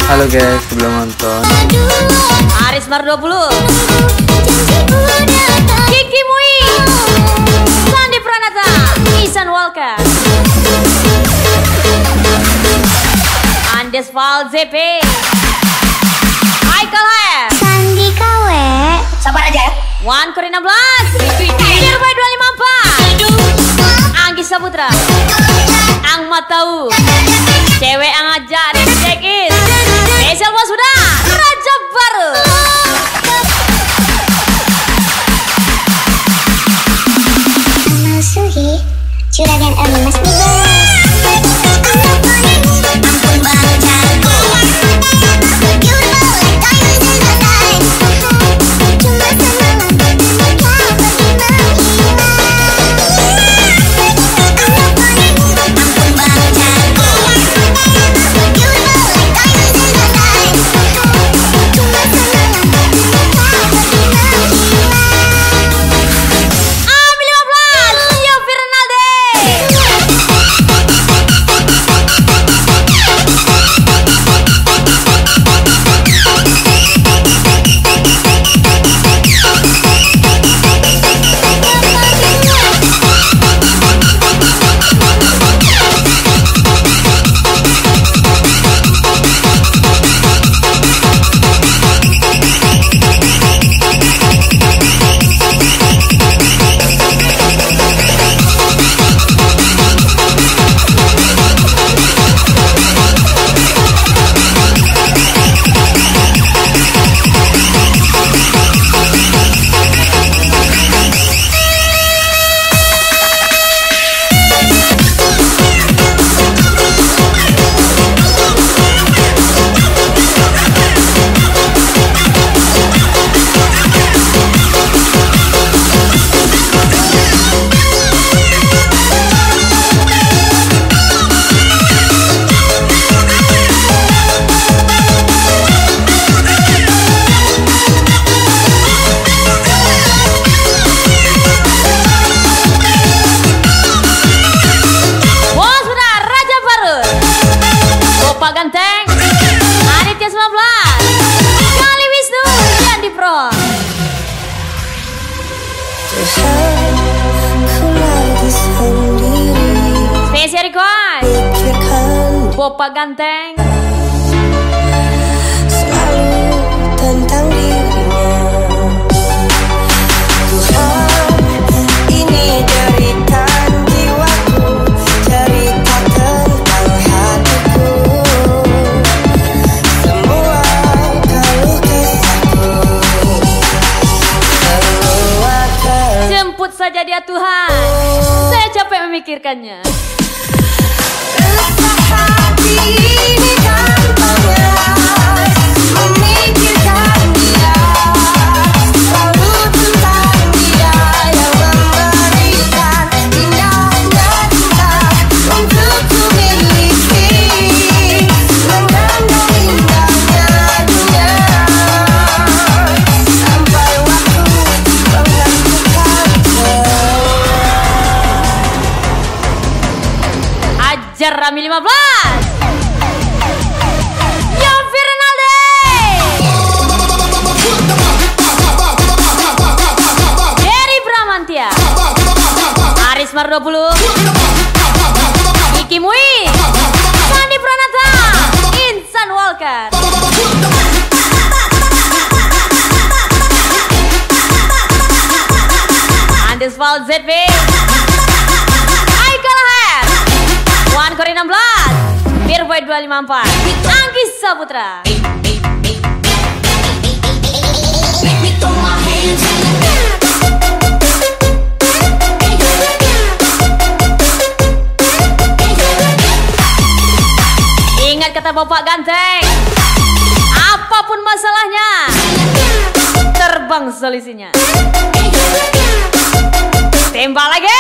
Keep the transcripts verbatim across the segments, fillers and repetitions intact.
Halo guys, sebelum nonton Arismar dua puluh, Kiki Mui, Sandi Pranata, Isan Walker, Andes Val Z P, Michael Hair, Sandi Kawe. Sabar aja ya. One Kori enam belas, Nirway dua lima empat, Anggi Saputra, Ang Matau, Cewek Ang Aja di check in, Spesial Bos sudah, Raja Baru. Amal Suhi, Juragan Emas Bebas. Ampun bang jago, beautiful like diamonds in the night. Cuma semalam mereka pergi menghilang. Ampun bang jago, beautiful like diamonds in the night. Cuma semalam mereka pergi menghilang. Ami lima belas, Yofi Renaldi, Bos sudah Raja Baru, Bopa Ganteng, Aditya sembilan belas, Kali Wisnu, Yandi Pro, Spesial Request, Bopa Ganteng, Selalu tentang dirinya. Tuhan, ini jeritan jiwaku, cerita tentang hatiku. Semua keluh kesahku, semua keluh. jemput saja dia Tuhan, saya capek memikirkannya. Resah hati ini gampangnya memikirkan dia, selalu tentang dia yang memberikan indahnya cinta untuk ku miliki, mengenang indahnya dunia, sampai waktu menentukan semua. Ajar Rami lima belas, Yofi Renaldi, Jerry Bramantia, Arismar dua puluh, Kiki Mui, Sandi Pranata, Insan Walker, Andes Val Z P, Michael Hair, One Kori enam belas, Nirway dua lima empat, Anggi Saputra, ingat kata Bapak Ganteng, apapun masalahnya, terbang solusinya. Tembak lagi.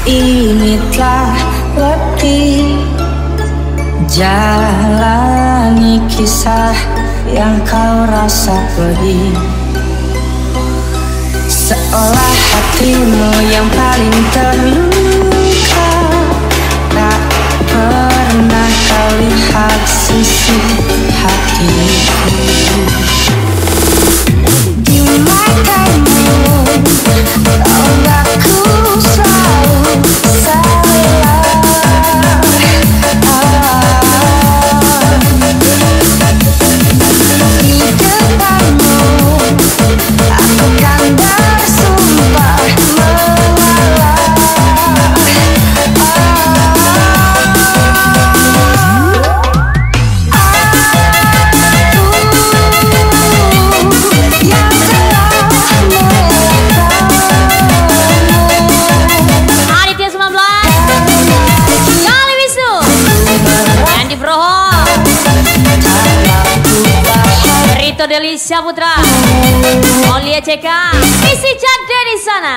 ini telah letih jalani kisah yang kau rasa pedih, seolah hatimu yang paling terluka. Tak pernah kau lihat sisi hatiku. Di matamu ombakku selalu salah. Di depanmu aku kan bersumpah mengalah. Aditya sembilan belas Kali Wisnu Andi Broho Rito Delisha Putra Olia C K Isi Cade di sana.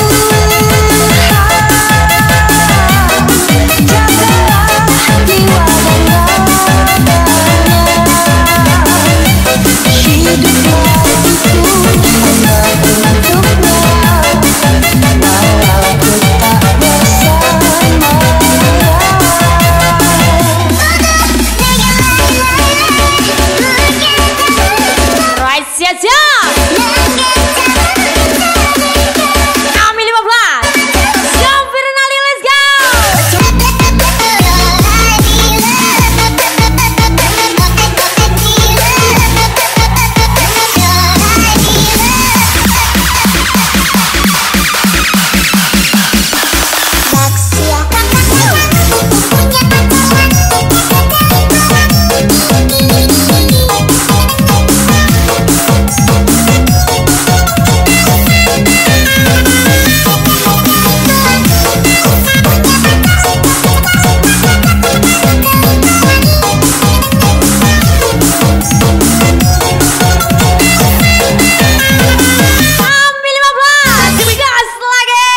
Right, siap-siap. Kami lima belas Jumper Nali, let's go. Kami lima belas gas lagi.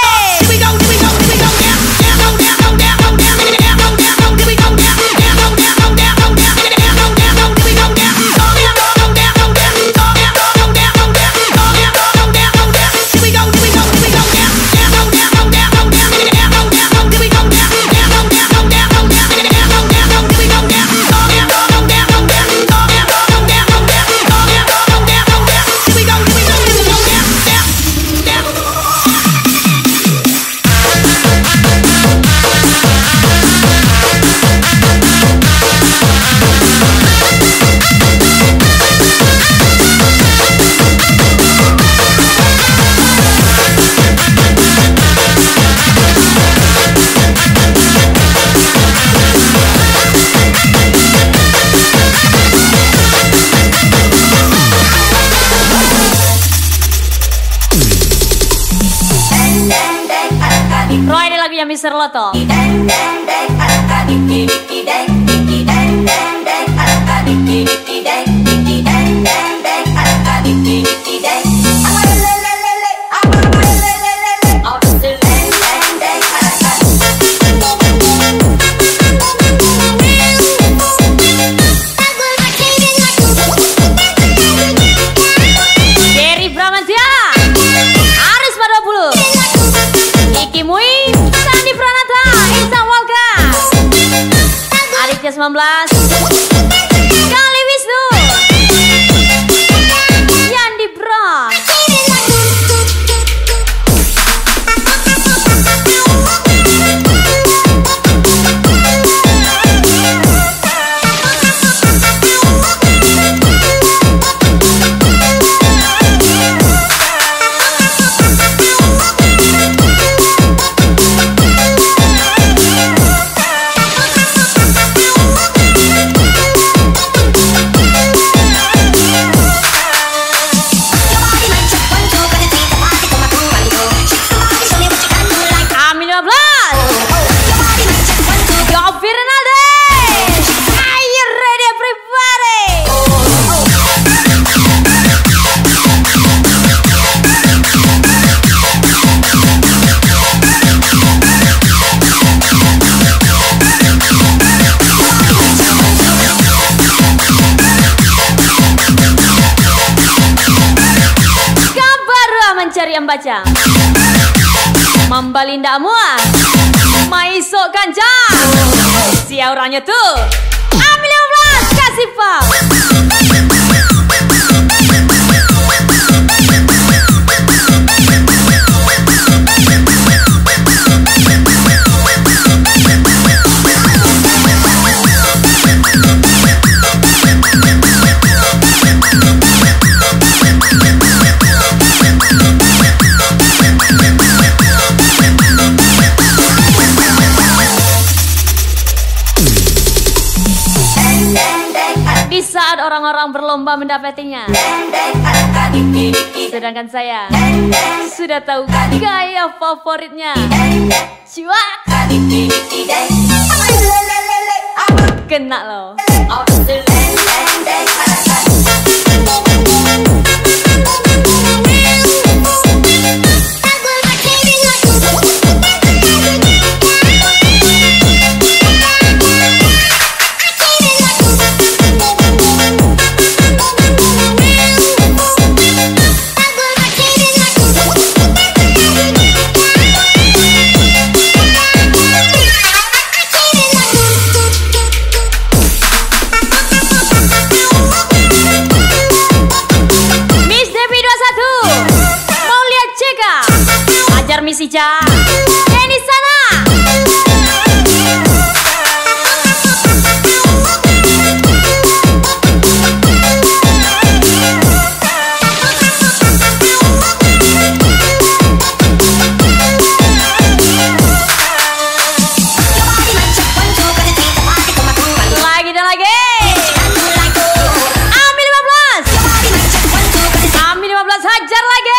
Roy, ini lagunya mister Loto. Jerry Bramantya, Aris dua puluh, Iki Mui, Sandi Pranata, Insa Walka, Aditya sembilan belas Kali Wisnu Yandi Bro. We'll be right back. baca. Mambalinda mua, maisok ganja. Si orangnya tuh, ambil lima belas kasih pau. Di saat orang-orang berlomba mendapatinya, sedangkan saya sudah tahu gaya favoritnya. Cuak, kena loh. Misi Ja, ini sana. Lagi dan lagi. Ambil lima belas. Ambil lima belas, hajar lagi.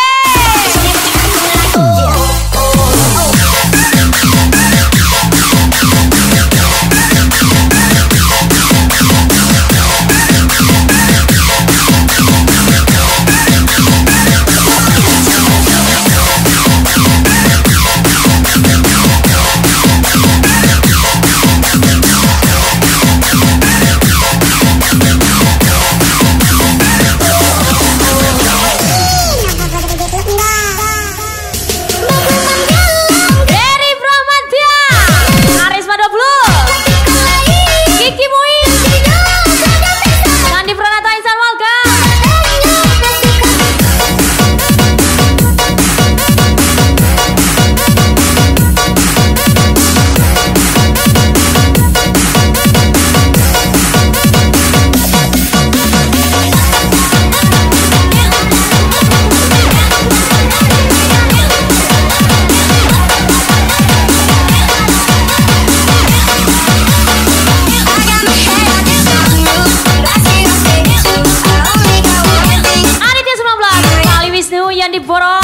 Yang diborong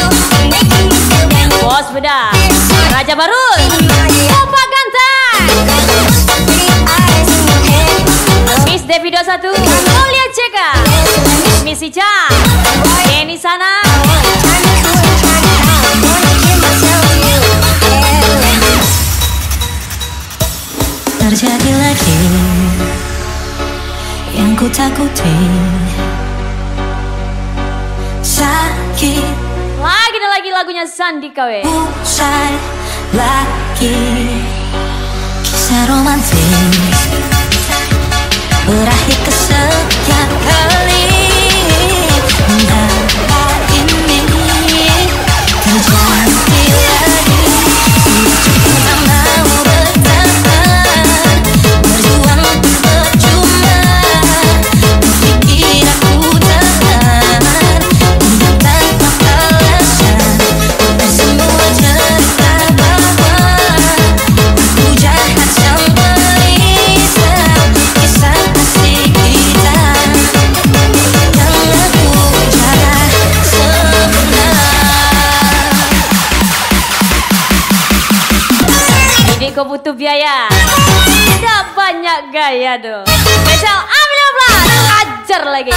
Bos Beda, Raja Barus, Opa Ganteng, Miss Devi dua puluh satu, Mulia Ceka, Miss Ica, Denny sana. Terjadi lagi yang ku takuti. Sakit lagi dan lagi lagunya Sandi Kawe. Usai lagi kisah romantis berakhir kesekian kali. Mendapat ini terjadi lagi. Ku tak mau bertahan, berjuang percuma. Pikir aku tahan tanpa alasan. Semua cerita bahwa aku jahat sampai kisah kasih kita yang aku jaga sebenar. Ini kau butuh biaya, tidak banyak gaya dong. Besok ambil lima belas, ajar lagi.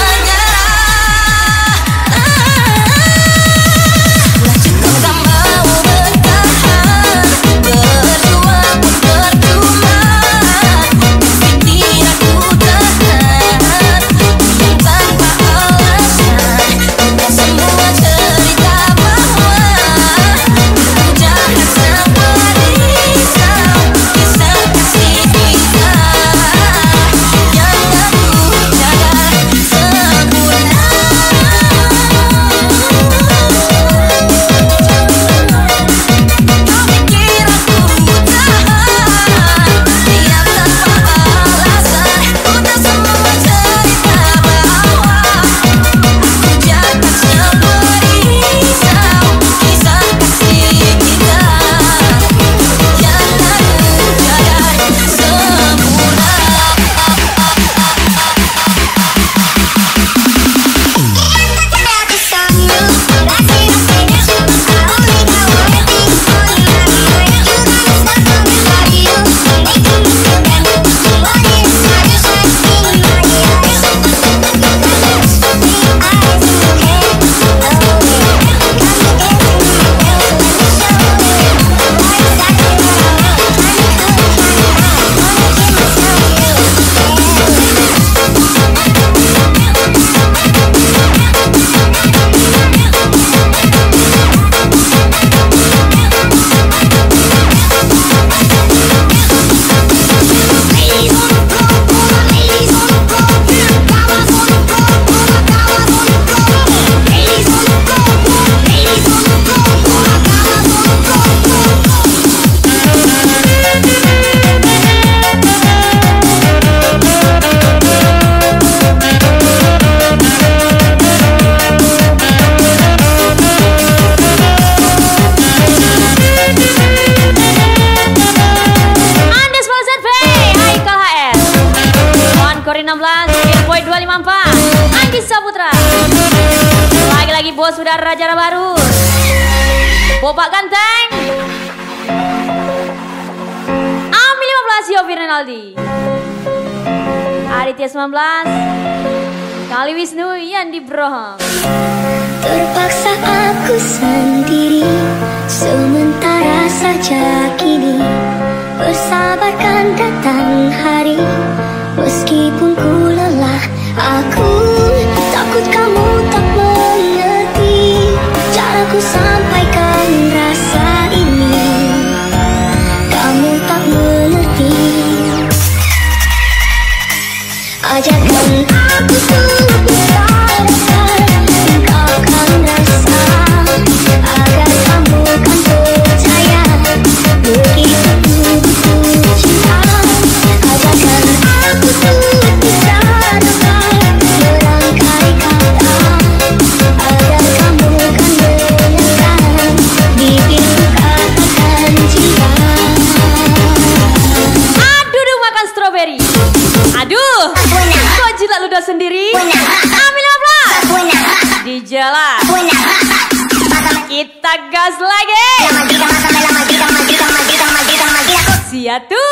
Semua cerita bahwa enam belas, Airboy dua lima empat, Anggi Saputra. Lagi-lagi bos sudah Raja Baru, Bopak Ganteng, Ami lima belas, Yofi Renaldi, Aditya sembilan belas, Kali Wisnu Yandi Broham. Terpaksa aku sendiri, sementara saja kini bersabarkan datang hari. Meskipun ku lelah, aku takut kamu tak mengerti caraku sampaikan rasa ini. Kamu tak mengerti. Ajarkan aku untuk berharap engkau kan rasa, agar kamu kan percaya begitu butuh cinta. Ajarkan aku untuk berharap merangkai kata, agar kamu kan mendengar bibirku katakan cinta. Aduh, duh, makan stroberi. Aduh, kok jilat ludah sendiri? Ambil lima belas di jalan. Kita gas lagi. Siatu.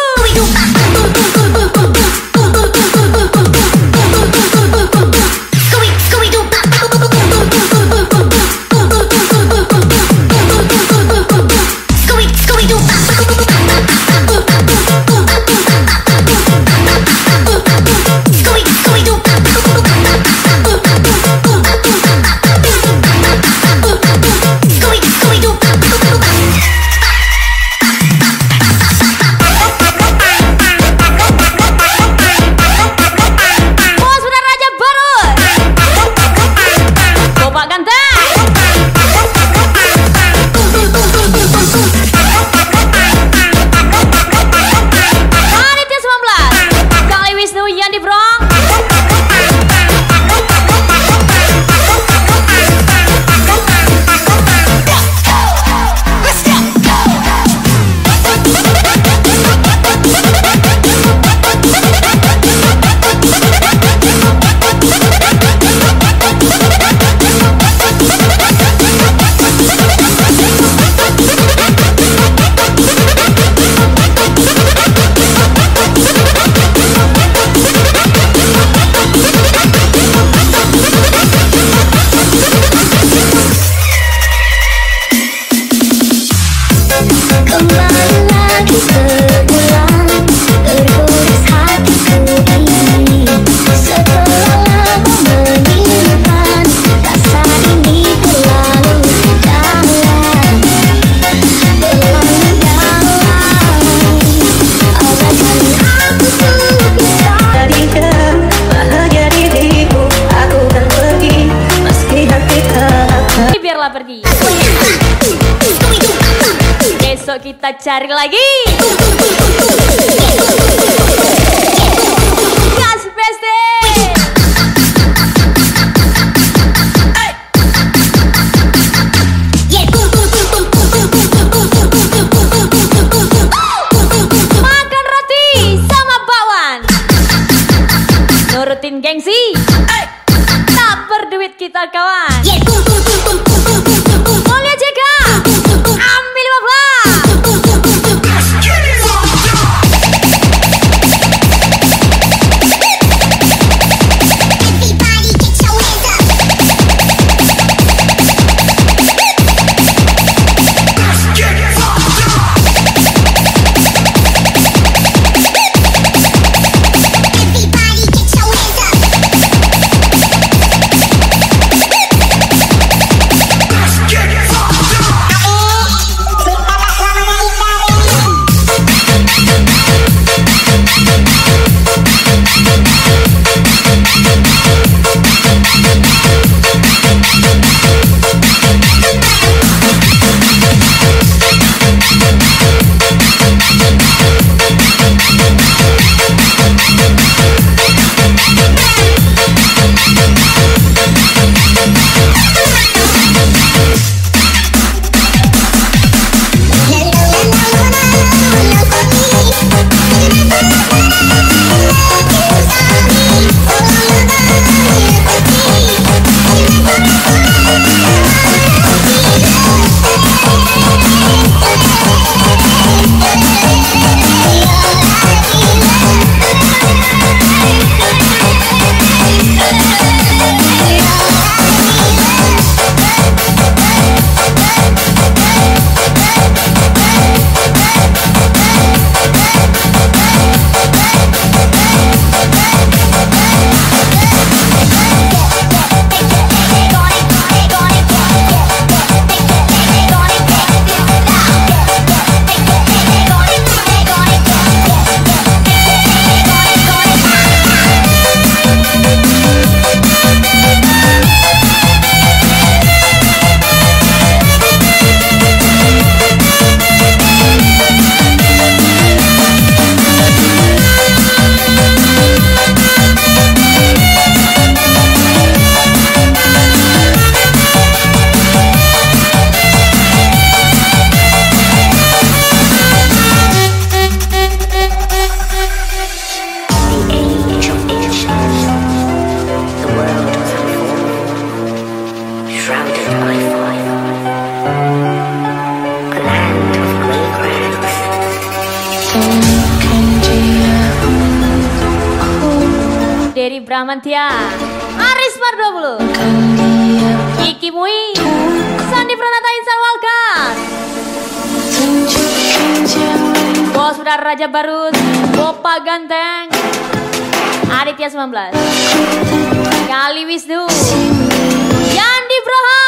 Pergi. Besok kita cari lagi. Gas peste. Makan roti sama bakwan. Nurutin gengsi. Tak berduit kita kawan. Mulia J K, ambil lima belas. Dari Bramantia, Aris Mar dua puluh, Kiki Mui, Sandi Pranata Insan Walkan, Bos Udara Raja Barus, Bopa Ganteng, Aditya sembilan belas, Kali Wisnu, Yandi Broha,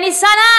dari sana.